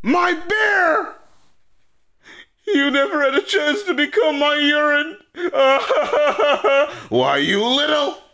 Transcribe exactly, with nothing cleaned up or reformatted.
My bear! You never had a chance to become my urine. Why, you little...